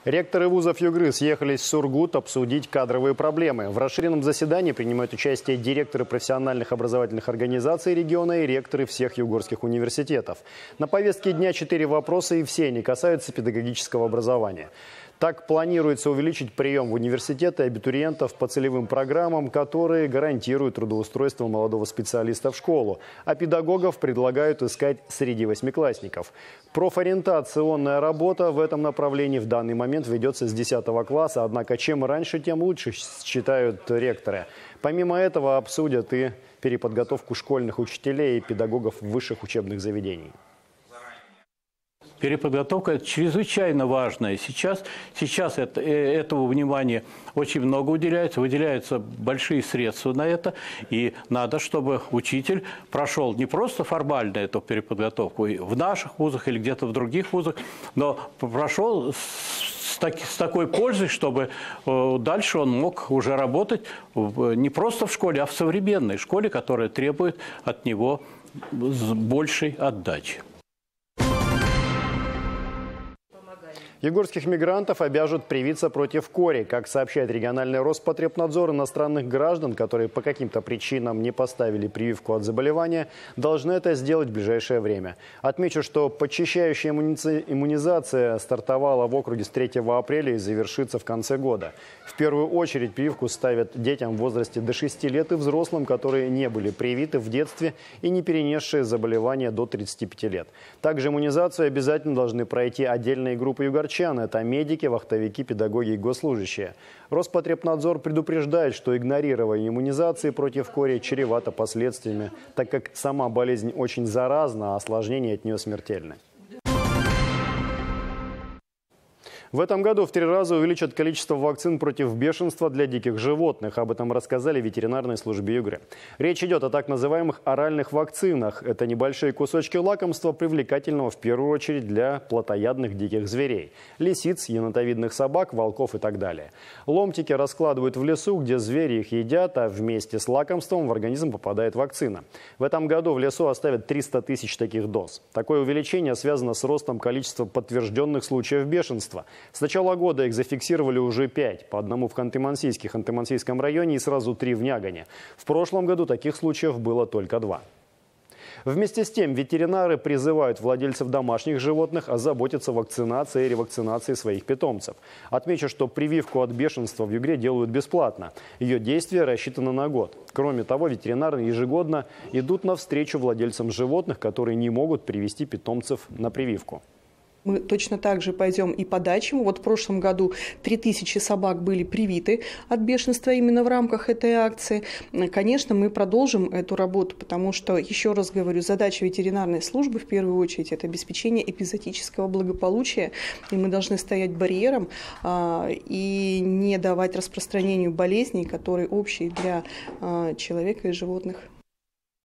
Ректоры вузов Югры съехались в Сургут обсудить кадровые проблемы. В расширенном заседании принимают участие директоры профессиональных образовательных организаций региона и ректоры всех югорских университетов. На повестке дня 4 вопроса, и все они касаются педагогического образования. Так планируется увеличить прием в университеты абитуриентов по целевым программам, которые гарантируют трудоустройство молодого специалиста в школу. А педагогов предлагают искать среди восьмиклассников. Профориентационная работа в этом направлении в данный момент ведется с 10 класса. Однако чем раньше, тем лучше, считают ректоры. Помимо этого обсудят и переподготовку школьных учителей и педагогов высших учебных заведений. Переподготовка чрезвычайно важная. Сейчас этого внимания очень много уделяется. Выделяются большие средства на это. И надо, чтобы учитель прошел не просто формально эту переподготовку и в наших вузах или где-то в других вузах, но прошел с такой пользой, чтобы дальше он мог уже работать не просто в школе, а в современной школе, которая требует от него большей отдачи. Югорских мигрантов обяжут привиться против кори. Как сообщает региональный Роспотребнадзор, иностранных граждан, которые по каким-то причинам не поставили прививку от заболевания, должны это сделать в ближайшее время. Отмечу, что подчищающая иммунизация стартовала в округе с 3 апреля и завершится в конце года. В первую очередь прививку ставят детям в возрасте до 6 лет и взрослым, которые не были привиты в детстве и не перенесшие заболевания до 35 лет. Также иммунизацию обязательно должны пройти отдельные группы югорчан. Это медики, вахтовики, педагоги и госслужащие. Роспотребнадзор предупреждает, что игнорирование иммунизации против кори чревато последствиями, так как сама болезнь очень заразна, а осложнения от нее смертельны. В этом году в 3 раза увеличат количество вакцин против бешенства для диких животных. Об этом рассказали в ветеринарной службе Югры. Речь идет о так называемых оральных вакцинах. Это небольшие кусочки лакомства, привлекательного в первую очередь для плотоядных диких зверей. Лисиц, енотовидных собак, волков и так далее. Ломтики раскладывают в лесу, где звери их едят, а вместе с лакомством в организм попадает вакцина. В этом году в лесу оставят 300 тысяч таких доз. Такое увеличение связано с ростом количества подтвержденных случаев бешенства. С начала года их зафиксировали уже 5, по одному в Ханты-Мансийском районе и сразу 3 в Нягане. В прошлом году таких случаев было только 2. Вместе с тем ветеринары призывают владельцев домашних животных озаботиться вакцинацией и ревакцинацией своих питомцев. Отмечу, что прививку от бешенства в Югре делают бесплатно. Ее действие рассчитано на год. Кроме того, ветеринары ежегодно идут навстречу владельцам животных, которые не могут привести питомцев на прививку. Мы точно так же пойдем и по дачам. Вот в прошлом году 3000 собак были привиты от бешенства именно в рамках этой акции. Конечно, мы продолжим эту работу, потому что, еще раз говорю, задача ветеринарной службы в первую очередь – это обеспечение эпизоотического благополучия. И мы должны стоять барьером и не давать распространению болезней, которые общие для человека и животных.